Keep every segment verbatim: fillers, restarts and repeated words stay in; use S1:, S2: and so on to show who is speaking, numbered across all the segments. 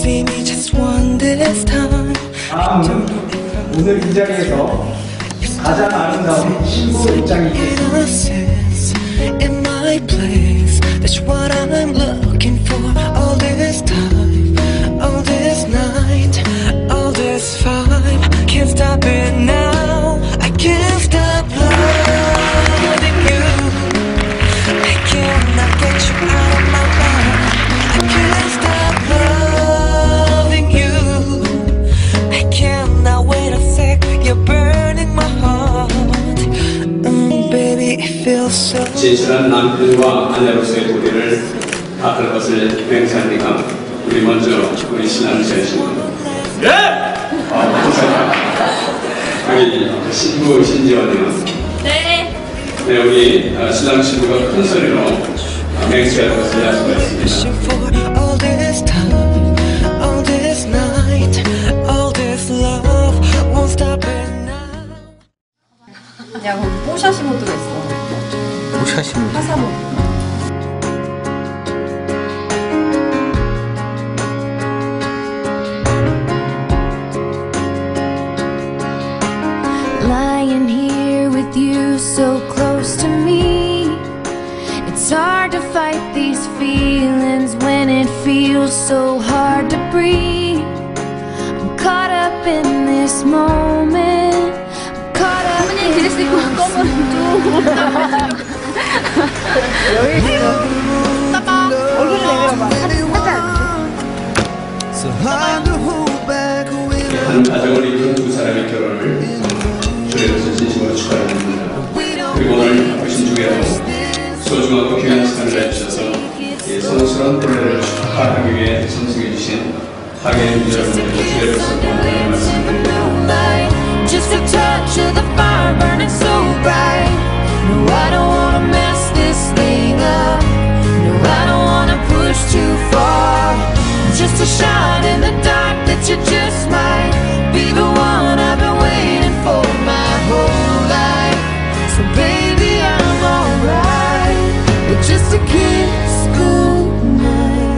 S1: Believe me, just one this time.
S2: 다음은 오늘 이 자리에서 가장 아름다운 신부 입장입니다.
S1: In my place, that's what I'm looking for. All this time, all this night, all this vibe. Can't stop it now. I can't stop loving you. I cannot get you out of my life. I can't stop loving you. I cannot wait a sec. You're burning my heart. Mm, baby, it feels so.
S3: 진실한 남편과 아내로서의 도리를 닦을 것을 맹세합니까? 우리 먼저 우리 신랑 제신. 예! 아, 감사합니다. 우리 신부 신지원이요. 네. 네, 우리 신랑 신부가 큰 소리로 맹세할 것을 약속했습니다.
S4: 야, 거기 뽀샤시 모드가 있어.
S5: 뽀샤시 모드.
S4: 화사 모드.
S6: Lying here with you so close to me, it's hard to fight these feelings when it feels so hard to breathe. I'm caught up in this moment. I'm caught up in this moment.
S3: 한 가정을 이룬 두 사람의 결혼을 주례로서 진심으로 축하드립니다. 그리고 오늘 바쁘신 중에도 소중하고 귀한 시간을 내주셔서 이 성스러운婚礼를 축하하기 위해 참석해 주신 하객 여러분들께 주례로서 고마운 말씀드립니다.
S6: Just a touch of the fire burning so bright. No, I don't wanna mess this thing up. No, I don't wanna push too far. Just a shine in the dark that you just might be the one I've been waiting for my whole life. So baby, I'm alright with just a kiss goodnight.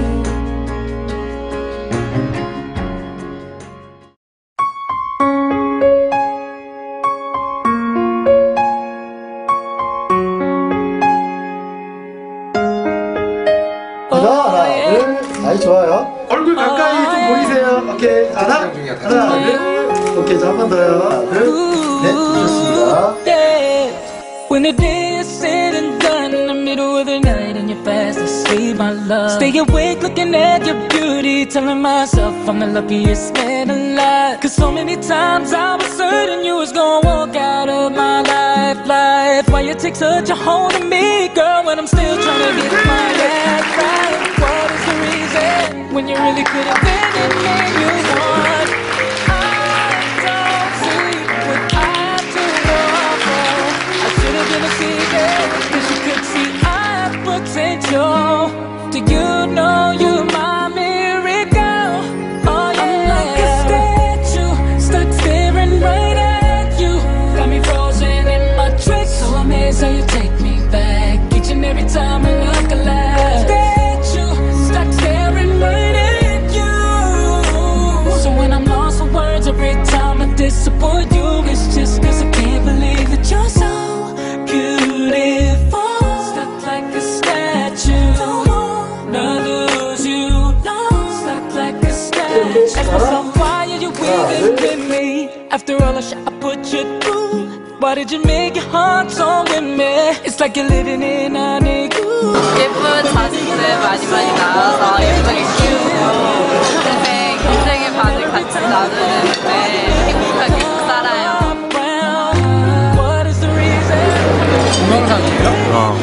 S2: 하나, 둘, 아이 좋아요. 얼굴 가까이 좀 보이세요. 오케이, 하나, 하나, 둘, 오케이, 자 한 번 더요. 둘, 넷, 좋습니다.
S7: When the day is said and done, in the middle of the night and you're fast asleep, my love. Stay awake looking at your beauty, telling myself I'm the luckiest man alive. Cause so many times I was certain you was gonna walk out of my life, life. Why you take such a hold of me, girl, when I'm still trying to get my ass right? What is the reason, when you really could have been the man you want? I don't see what I have to offer. I should have been a secret, cause you could see I have potential. Do you know you're my miracle? Oh yeah. I'm like a statue, stuck staring right at you. Got me frozen in my tracks, so amazed how you take me back each and every time I look alive. Statue, stuck staring right at you. So when I'm lost for words every time I disappoint you, it's just cause I can't believe that you're so beautiful. Stuck like a statue, don't wanna lose you. Stuck like a statue. Ask myself, why are you even with me? After all the shit I put you through, why did you make your heart so with me? It's like you're living in a igloo.
S4: 예쁜 사진들 많이 많이 나와서 예쁘게 키우고 인생, 인생의 반을 같이 나누는데 행복하게 살아요.
S7: What is the reason?
S5: 동영상이에요? 어.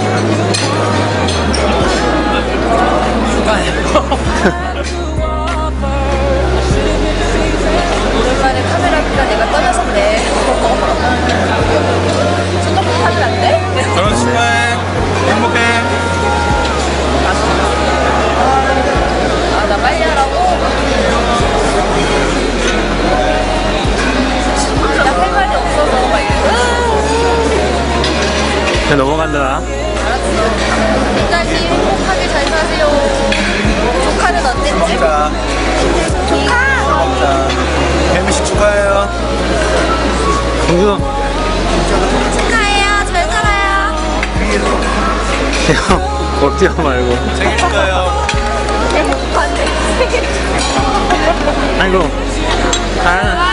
S4: 오랜만에 카메라 비가 내가 떠나서 그래. 손톱 하면 안 돼?
S5: 결혼 축하해. 행복해.
S4: 아, 나 빨리 하라고? 나 할 말이 없어서 막 이러고.
S5: 그냥 넘어간다.
S4: 알았어. 끝까지 행복하게 잘 사세요. 조카는 어땠지?
S5: 자.
S4: 축하해요. 잘 살아요.
S5: 형 어때요 말고
S8: 생일 축하해요.
S4: 행복한데 생일 축하해요.
S5: 아이고 아